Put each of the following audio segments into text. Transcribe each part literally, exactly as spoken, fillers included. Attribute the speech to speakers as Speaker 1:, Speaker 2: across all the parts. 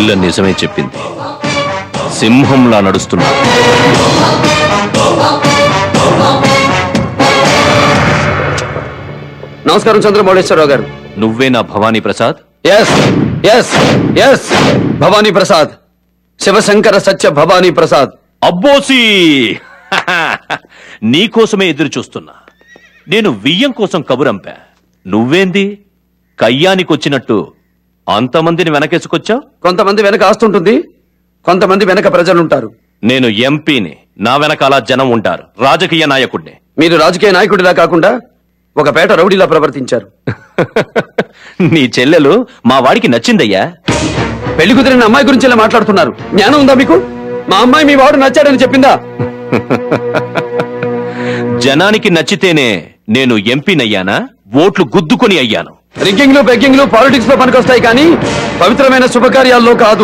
Speaker 1: చెల్లె నిజమే చెప్పింది. సింహంలా నడుస్తున్నా.
Speaker 2: నమస్కారం చంద్రమౌళేశ్వరరావు గారు.
Speaker 1: నువ్వే నా Bhavani Prasad?
Speaker 2: Yes yes yes Bhavani Prasad, Shivashankara Satya Bhavani Prasad.
Speaker 1: అబ్బోసి, నీకోసమే ఎదురు చూస్తున్నా. నేను వియ్యం కోసం కబురంపా. నువ్వేంది కయ్యానికొచ్చినట్టు అంతమందిని వెనకేసుకొచ్చావు?
Speaker 2: కొంతమంది వెనక ఆస్తుంటుంది, కొంతమంది వెనక ప్రజలుంటారు.
Speaker 1: నేను ఎంపీని, నా వెనక అలా జనం ఉంటారు. రాజకీయ నాయకుడిని.
Speaker 2: మీరు రాజకీయ నాయకుడిలా కాకుండా ఒక పేట రౌడీలా ప్రవర్తించారు.
Speaker 1: నీ చెల్లెలు మా వాడికి నచ్చిందయ్యా.
Speaker 2: పెళ్లి కుదిరిన అమ్మాయి గురించి ఇలా మాట్లాడుతున్నారు. జ్ఞానం ఉందా మీకు? మా అమ్మాయి మీ వాడు నచ్చాడని చెప్పిందా?
Speaker 1: జనానికి నచ్చితేనే నేను ఎంపీనయ్యానా? ఓట్లు గుద్దుకొని అయ్యాను.
Speaker 2: రిగ్గింగ్లు బెగ్గింగ్లు పాలిటిక్స్ లో పనికొస్తాయి, కానీ పవిత్రమైన శుభకార్యాల్లో కాదు.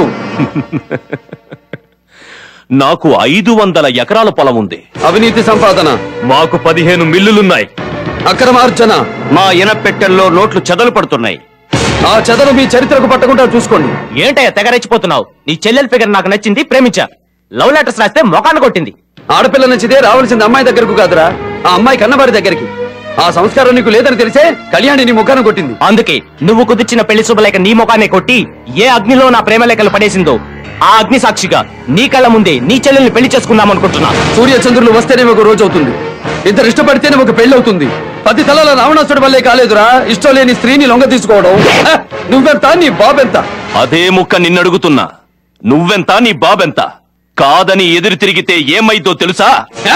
Speaker 1: నాకు ఐదు వందల ఎకరాల పొలం ఉంది.
Speaker 2: అవినీతి సంపాదన.
Speaker 1: మాకు పదిహేను మిల్లులున్నాయి.
Speaker 2: అక్రమార్జన.
Speaker 1: మా ఇనపెట్టెల్లో నోట్లు చెదలు పడుతున్నాయి.
Speaker 2: ఆ చెదలు మీ చరిత్రకు పట్టకుండా చూసుకోండి.
Speaker 3: ఏంటయ్యా తెగరెచ్చిపోతున్నావు? నీ చెల్లెల ఫిగర్ నాకు నచ్చింది, ప్రేమించా. లవ్ లెటర్స్ రాస్తే మొఖాన్ని కొట్టింది.
Speaker 2: ఆడపిల్ల నచ్చితే రావాల్సింది అమ్మాయి దగ్గరకు కాదురా, ఆ అమ్మాయి కన్నవారి దగ్గరికి. ఆ సంస్కారం నీకు లేదని తెలిసే కళ్యాణి నీ ముఖాన్ని కొట్టింది.
Speaker 3: అందుకే నువ్వు కుదిర్చిన పెళ్లి శుభలేఖ నీ ముఖాన్ని కొట్టి ఏ అగ్నిలో నా ప్రేమ లేఖలు పడేసిందో ఆ అగ్ని సాక్షిగా నీ కళ్ళ ముందే నీ చెల్లెల్ని పెళ్లి చేసుకుందాం అనుకుంటున్నా.
Speaker 2: సూర్య చంద్రులు వస్తేనే ఒక రోజు అవుతుంది, ఇద్దరు ఇష్టపడితేనే ఒక పెళ్లి అవుతుంది. పది తలల రావణాసుడి వల్లే కాలేదురా ఇష్టం లేని స్త్రీని లొంగ తీసుకోవడం. నువ్వెంత, నీ బాబెంత?
Speaker 1: అదే ముక్క నిన్నడుగుతున్నా. నువ్వెంత, నీ బాబెంత? కాదని ఎదురు తిరిగితే ఏమైందో తెలుసా?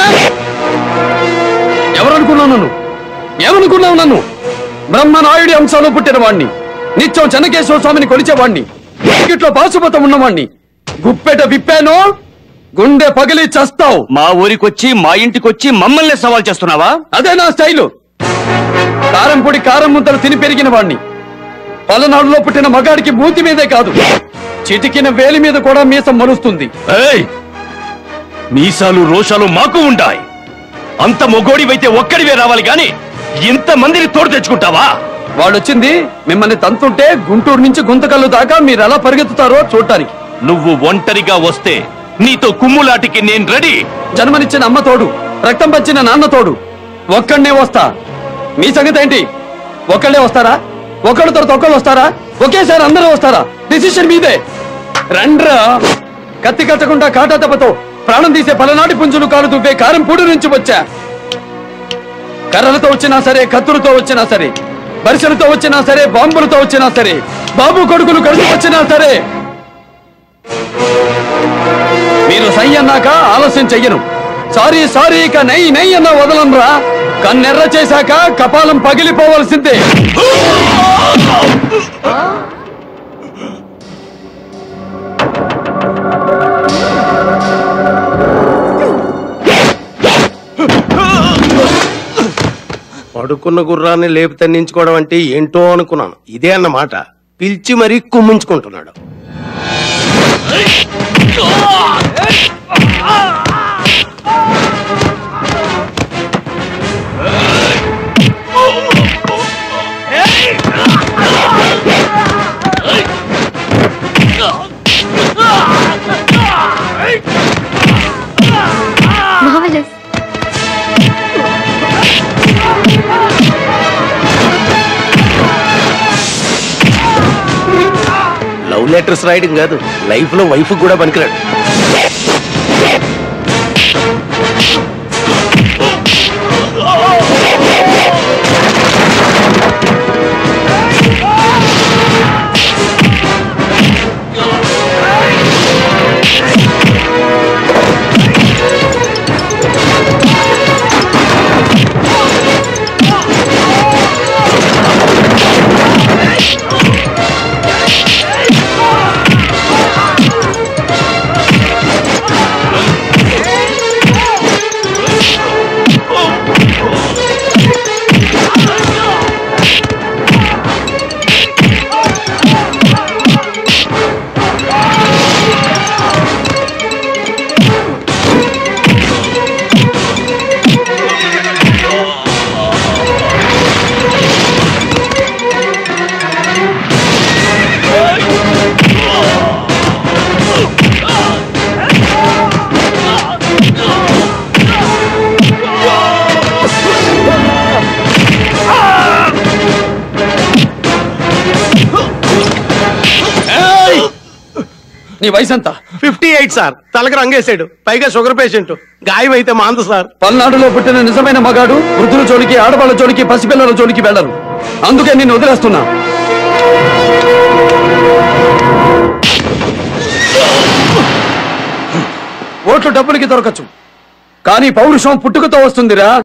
Speaker 2: ఎవరనుకున్నావు నన్ను? ఏమనుకున్నావు నన్ను? బ్రహ్మనాయుడి అంశాలు పుట్టిన వాణ్ణి, నిత్యం చెన్నకేశ్వర స్వామిని కొలిచేవాణ్ణి, ఇట్లో పాశుపతం ఉన్నవాణ్ణి. గుప్పెట విప్పాను, గుండె పగిలి చస్తావు.
Speaker 1: మా ఊరికొచ్చి మా ఇంటికొచ్చి మమ్మల్ని సవాల్ చేస్తున్నావా?
Speaker 2: అదే నా స్టైలు. కారం పొడి కారం ముద్దలు తిని పెరిగిన వాణ్ణి. పలనాడులో పుట్టిన మగాడికి మూతి మీదే కాదు, చిటికిన వేలి మీద కూడా మీసం మలుస్తుంది.
Speaker 1: మీసాలు రోషాలు మాకు ఉంటాయి. అంత మొగోడివైతే ఒక్కడివే రావాలి గాని ఇంత మందిని తోడు తెచ్చుకుంటావా?
Speaker 2: వాడొచ్చింది మిమ్మల్ని తంతుంటే గుంటూరు నుంచి గుంతకల్లు దాకా మీరు ఎలా పరిగెత్తుతారో చూడటానికి.
Speaker 1: నువ్వు ఒంటరిగా వస్తే నీతో కుమ్ములాటికి నేను రెడీ.
Speaker 2: జన్మనిచ్చిన అమ్మ తోడు, రక్తం పంచిన నాన్న తోడు, ఒక్కడనే వస్తా. మీ సంగతి ఏంటి? ఒక్కడే వస్తారా? ఒకళ్ళ తర్వాత ఒకళ్ళు వస్తారా? ఒకేసారి అందరూ వస్తారా? డిసిషన్ మీదే. రండ్రా. కత్తి కట్టకుండా కాటా దెబ్బతో ప్రాణం తీసే పలనాటి పుంజులు కాలు దువ్వే కారం పూడి నుంచి వచ్చా. కర్రలతో వచ్చినా సరే, కత్తులతో వచ్చినా సరే, బరిసెలతో వచ్చినా సరే, బాంబులతో వచ్చినా సరే, బాబు కొడుకులు కలిసి వచ్చినా సరే, మీరు సై అన్నాక ఆలస్యం చెయ్యను. సారీ సారీ ఇక నై నై అన్న వదలనరా. కన్నెర్ర చేశాక కపాలం పగిలిపోవలసిందే.
Speaker 4: పడుకున్న గుర్రాన్ని లేపు తన్నించుకోవడం అంటే ఏంటో అనుకున్నాను. ఇదే అన్నమాట. పిలిచి మరీ కుమ్మించుకుంటున్నాడు. లవ్ లెటర్స్ రాయడం కాదు, లైఫ్ లో వైఫ్ కూడా పనికిరాడు.
Speaker 2: నీ వయసు ఎంత?
Speaker 4: Fifty eight sir. తలకి రంగేసాడు, పైగా షుగర్ పేషెంట్. గాయం అయితే మాందు సార్.
Speaker 2: పల్నాడులో పుట్టిన నిజమైన మగాడు వృద్ధుల జోలికి, ఆడవాళ్ళ జోలికి, పసిపిల్లల జోలికి వెళ్ళరు. అందుకే నిన్ను వదిలేస్తున్నా. ఓట్లు డబ్బులకి దొరకచ్చు, కానీ పౌరుషం పుట్టుకతో వస్తుందిరా.